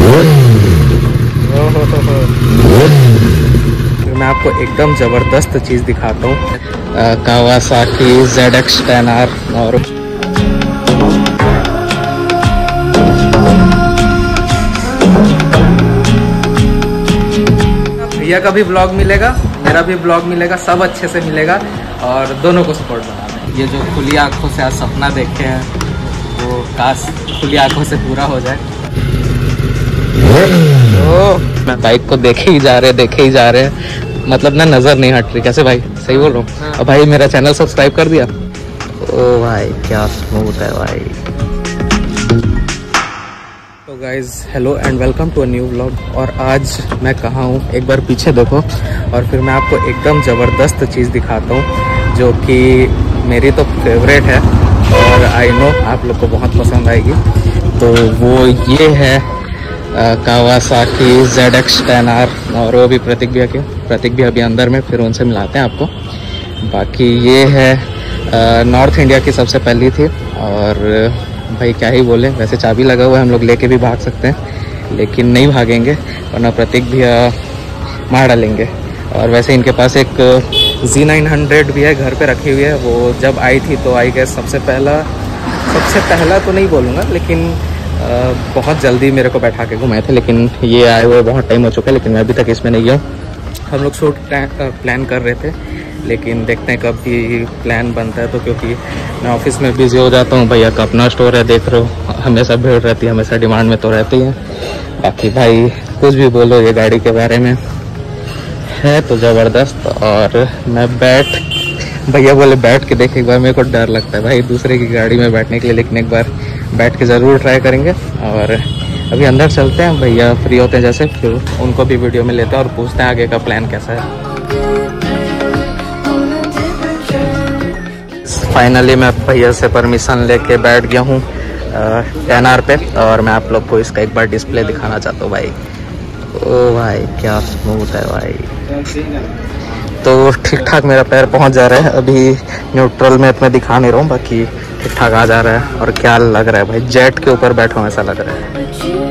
मैं आपको एकदम ज़बरदस्त चीज़ दिखाता हूँ। Kawasaki ZX-10R। और भैया का भी ब्लॉग मिलेगा, मेरा भी ब्लॉग मिलेगा, सब अच्छे से मिलेगा और दोनों को सपोर्ट बनाना है। ये जो खुली आंखों से आज सपना देखे हैं वो काश खुली आंखों से पूरा हो जाए। मैं बाइक को देखे ही जा रहे हैं, मतलब ना नजर नहीं हट रही। कैसे भाई, सही बोल रहा हूँ? और भाई मेरा चैनल सब्सक्राइब कर दिया? ओ भाई क्या स्मूथ है भाई। तो guys hello and welcome to a new vlog. और आज मैं कहाँ हूँ एक बार पीछे देखो और फिर मैं आपको एकदम ज़बरदस्त चीज़ दिखाता हूँ जो कि मेरी तो फेवरेट है और आई नो आप लोग को बहुत पसंद आएगी। तो वो ये है कावासाकी ZX-10R। और वो भी प्रतीक भी अभी अंदर में, फिर उनसे मिलाते हैं आपको। बाकी ये है नॉर्थ इंडिया की सबसे पहली थी और भाई क्या ही बोले, वैसे चाबी लगा हुआ है, हम लोग लेके भी भाग सकते हैं लेकिन नहीं भागेंगे वरना प्रतीक भी मार डालेंगे। और वैसे इनके पास एक Z900 भी है, घर पे रखी हुई है। वो जब आई थी तो आई गेस सबसे पहला तो नहीं बोलूँगा लेकिन बहुत जल्दी मेरे को बैठा के घुमाए थे। लेकिन ये आए हुए बहुत टाइम हो चुका है लेकिन मैं अभी तक इसमें नहीं गया। हम लोग शूट प्लान कर रहे थे लेकिन देखते हैं कब भी प्लान बनता है। तो क्योंकि मैं ऑफिस में बिजी हो जाता हूँ, भैया का अपना स्टोर है, देख रहे हो, हमेशा भीड़ रहती है, हमेशा डिमांड में तो रहती है। बाकी भाई कुछ भी बोलो, ये गाड़ी के बारे में है तो ज़बरदस्त। और मैं भैया बोले बैठ के देख एक बार, मेरे को डर लगता है भाई दूसरे की गाड़ी में बैठने के लिए, लेकिन एक बार बैठ के ज़रूर ट्राई करेंगे। और अभी अंदर चलते हैं, भैया फ्री होते हैं जैसे, फिर उनको भी वीडियो में लेते हैं और पूछते हैं आगे का प्लान कैसा है। फाइनली मैं भैया से परमिशन लेके बैठ गया हूँ 10R पे और मैं आप लोग को इसका एक बार डिस्प्ले दिखाना चाहता हूँ भाई। ओ भाई क्या स्मूथ है भाई। तो ठीक ठाक मेरा पैर पहुंच जा रहा है, अभी न्यूट्रल में मैं दिखा नहीं रहा हूँ, बाकी ठीक ठाक आ जा रहा है। और क्या लग रहा है भाई, जेट के ऊपर बैठा हूँ ऐसा लग रहा है।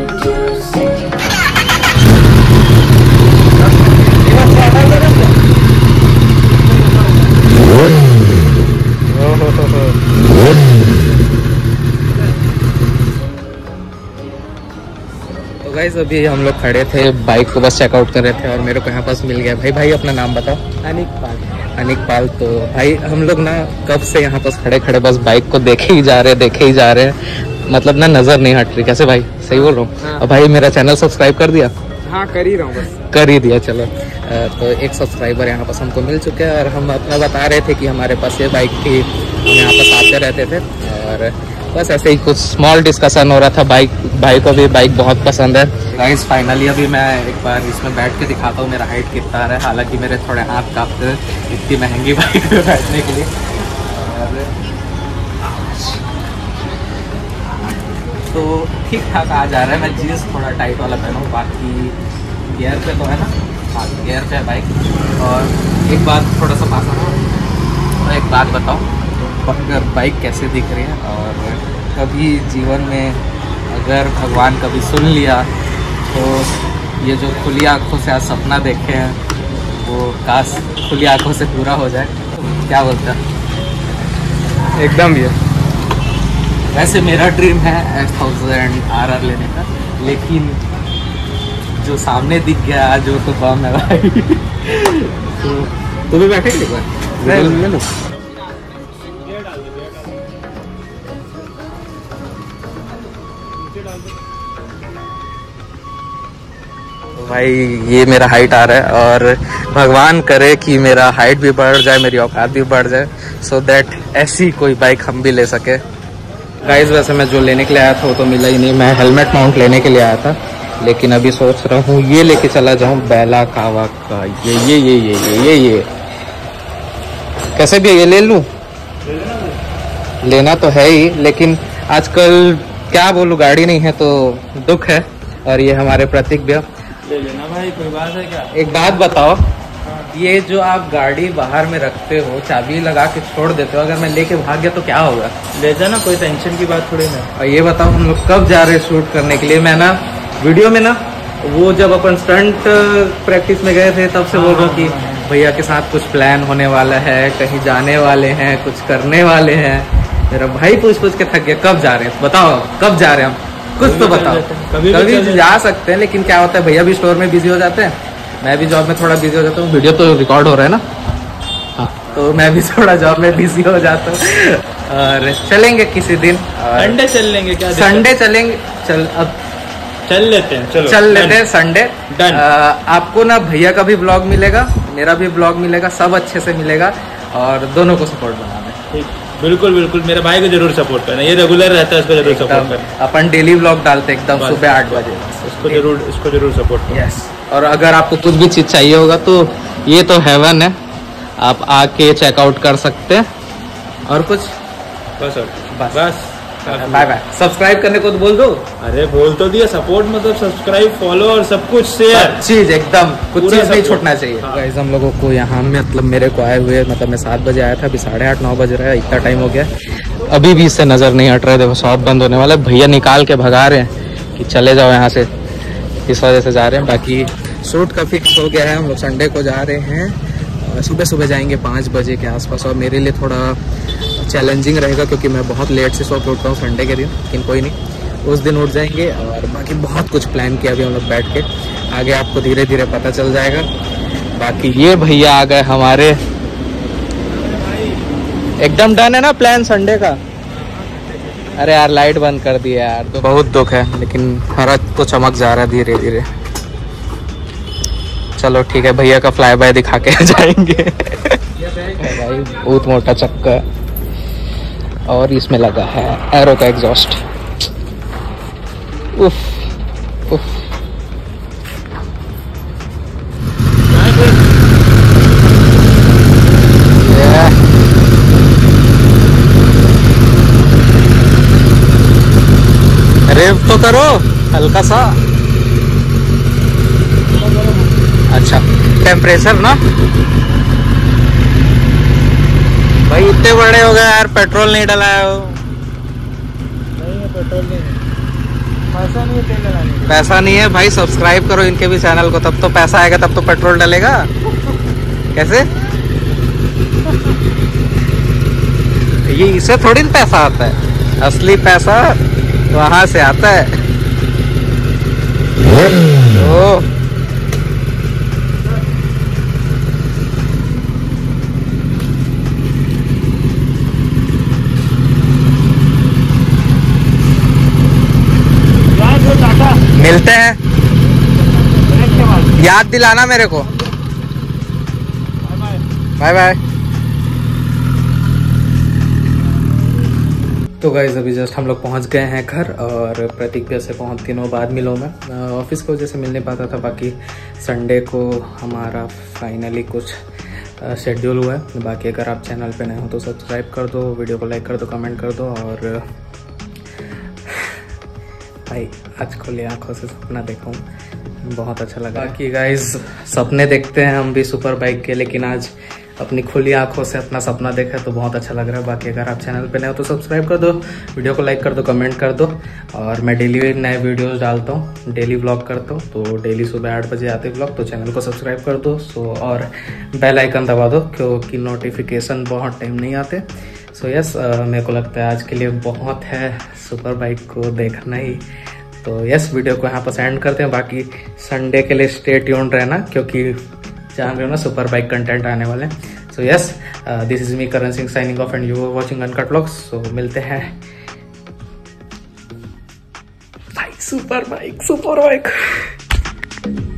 तो गाइस अभी हम लोग खड़े थे, बाइक को बस चेकआउट कर रहे थे और मेरे को यहाँ पास मिल गया। भाई अपना नाम बताओ। अनिक पाल। तो भाई हम लोग ना कब से यहाँ पास खड़े बस बाइक को देखे ही जा रहे हैं, मतलब ना नजर नहीं हट रही। कैसे भाई, सही बोल रहा हूँ? और भाई मेरा चैनल सब्सक्राइब कर दिया? हाँ कर ही रहा हूँ, बस कर ही दिया। चलो तो एक सब्सक्राइबर यहाँ पास हमको मिल चुके हैं और हम अपना बता रहे थे कि हमारे पास ये बाइक थी, हम यहाँ पास आते रहते थे और बस ऐसे ही कुछ स्मॉल डिस्कशन हो रहा था। भाई को भी बाइक बहुत पसंद है। गाइस फाइनली अभी मैं एक बार इसमें बैठ के दिखाता हूँ मेरा हाइट कितना है। हालांकि मेरे थोड़े हाथ कांपते हैं इतनी महंगी बाइक पे बैठने के लिए। तो ठीक ठाक आ जा रहा है। मैं जीन्स थोड़ा टाइट वाला पहना हूँ, बाकी गियर पे तो है ना, हाँ गियर पे है बाइक। और एक बात थोड़ा सा पास है, तो एक बात बताओ, बाइक कैसे दिख रही है? और कभी जीवन में अगर भगवान कभी सुन लिया तो ये जो खुली आंखों से आज सपना देखे हैं वो काश खुली आंखों से पूरा हो जाए। क्या बोलते हैं? एकदम भी है। वैसे मेरा ड्रीम है S1000RR लेने का, लेकिन जो सामने दिख गया आज वो तो बम है भाई। तो तुम्हें बैठे एक बार भाई ये मेरा हाइट आ रहा है और भगवान करे कि मेरा हाइट भी बढ़ जाए, मेरी औकात भी बढ़ जाए, सो दैट ऐसी कोई बाइक हम भी ले सके। गाइस वैसे मैं जो लेने के लिए आया था वो तो मिला ही नहीं। मैं हेलमेट माउंट लेने के लिए आया था लेकिन अभी सोच रहा हूँ ये लेके चला जाऊँ, बेला कावा का ये कैसे भी ये ले लूँ। लेना तो है ही लेकिन आजकल क्या बोलूँ, गाड़ी नहीं है तो दुख है। और ये हमारे प्रतीक भैया ले लेना भाई, कोई बात है क्या? एक बात बताओ, ये जो आप गाड़ी बाहर में रखते हो, चाबी लगा के छोड़ देते हो, अगर मैं लेके भाग गया तो क्या होगा? ले जाना, कोई टेंशन की बात थोड़ी ना। और ये बताओ हम लोग कब जा रहे हैं शूट करने के लिए? मैं ना वीडियो में ना वो जब अपन स्टंट प्रैक्टिस में गए थे तब से बोल रहा हूँ कि भैया के साथ कुछ प्लान होने वाला है, कहीं जाने वाले हैं, कुछ करने वाले हैं। मेरा भाई पूछ के थक गया, कब जा रहे हैं बताओ, कब जा रहे हैं हम, कुछ तो बताओ। कभी जा सकते हैं, लेकिन क्या होता है भैया भी स्टोर में बिजी हो जाते हैं, मैं भी जॉब में थोड़ा बिजी हो जाता हूँ। वीडियो तो रिकॉर्ड हो रहा है ना, हाँ, तो मैं भी थोड़ा जॉब में बिजी हो जाता हूँ। और चलेंगे किसी दिन, संडे चल लेंगे क्या? संडे चलेंगे, अब चल लेते हैं, चलो चल लेते हैं संडे। डन। आपको ना भैया का भी ब्लॉग मिलेगा, मेरा भी ब्लॉग मिलेगा, सब अच्छे से मिलेगा और दोनों को सपोर्ट बना दें। ठीक, बिल्कुल बिल्कुल, मेरे भाई को जरूर सपोर्ट करना, ये रेगुलर रहता है, इसको जरूर सपोर्ट करना। अपन डेली ब्लॉग डालते एकदम सुबह 8 बजे, इसको जरूर सपोर्ट करना। यस। और अगर आपको कुछ भी चीज चाहिए होगा तो ये तो हेवन है, आप आके चेकआउट कर सकते हैं। और कुछ बस बाय बाय। सब्सक्राइब करने को तो बोल दो। अरे बोल तो दिया, सपोर्ट मतलब सब्सक्राइब, फॉलो और सब कुछ शेयर, चीज एकदम कुछ चीज नहीं छूटना चाहिए। हाँ। गाइस हम लोगों को यहाँ मतलब मेरे को आए हुए, मतलब मैं 7 बजे आया था, अभी 8:30 9 बज रहा है, इतना टाइम हो गया, अभी भी इससे नजर नहीं हट रहा है। देखो शॉप बंद होने वाला है, भैया निकाल के भगा रहे हैं कि चले जाओ यहाँ से, इस वजह से जा रहे हैं। बाकी शूट का फिक्स हो गया है, हम लोग संडे को जा रहे हैं, सुबह सुबह जाएंगे 5 बजे के आसपास। और मेरे लिए थोड़ा चैलेंजिंग रहेगा क्योंकि मैं बहुत लेट से सो के उठता हूँ संडे के दिन, लेकिन कोई नहीं, उस दिन उठ जाएंगे। और बाकी बहुत कुछ प्लान किया अभी हम लोग बैठ के, आगे आपको धीरे धीरे पता चल जाएगा। बाकी ये भैया आ गए हमारे, एकदम डन है ना प्लान संडे का। अरे यार लाइट बंद कर दी यार, तो बहुत दुख है, लेकिन फर्क तो चमक जा रहा है धीरे धीरे। चलो ठीक है, भैया का फ्लाई बाय दिखा के जाएंगे। भाई बहुत मोटा चक्का है और इसमें लगा है एरो का एग्जॉस्ट। उफ उफ। रेव तो करो हल्का सा, अच्छा टेम्परेचर ना भाई, इतने बड़े हो गए यार, पेट्रोल नहीं डलाया हो। नहीं है पेट्रोल, नहीं पैसा नहीं है तेल लगाने, पैसा नहीं है भाई, सब्सक्राइब करो इनके भी चैनल को, तब तो पैसा आएगा, तब तो पेट्रोल डलेगा। कैसे ये, इससे थोड़ी ना पैसा आता है, असली पैसा वहां से आता है। ओ मिलते हैं, याद दिलाना मेरे को। Bye bye. तो गाइस अभी जस्ट हम लोग पहुंच गए हैं घर, और प्रतीक भैया से बहुत दिनों बाद मिला मैं, ऑफिस की वजह से मिल नहीं पाता था। बाकी संडे को हमारा फाइनली कुछ शेड्यूल हुआ है। बाकी अगर आप चैनल पे नए हो तो सब्सक्राइब कर दो, वीडियो को लाइक कर दो, कमेंट कर दो। और भाई आज खुली आंखों से सपना देखा हूँ, बहुत अच्छा लगा। बाकी गाइस सपने देखते हैं हम भी सुपर बाइक के, लेकिन आज अपनी खुली आंखों से अपना सपना देखा तो बहुत अच्छा लग रहा है। बाकी अगर आप चैनल पे नए हो तो सब्सक्राइब कर दो, वीडियो को लाइक कर दो, कमेंट कर दो। और मैं डेली नए वीडियोस डालता हूँ, डेली व्लॉग करता हूँ, तो डेली सुबह 8 बजे आते व्लॉग, तो चैनल को सब्सक्राइब कर दो। और बेल आइकन दबा दो क्योंकि नोटिफिकेशन बहुत टाइम नहीं आते। सो यस, मेरे को लगता है आज के लिए बहुत है सुपर बाइक को देखना ही। तो यस, वीडियो को यहाँ पर एंड करते हैं। बाकी संडे के लिए स्टे ट्यून्ड रहना, क्योंकि जान रहे हो ना सुपर बाइक कंटेंट आने वाले हैं। So yes, this is me Karan Singh signing off and you are watching uncut vlogs. So मिलते हैं भाई, सुपर बाइक।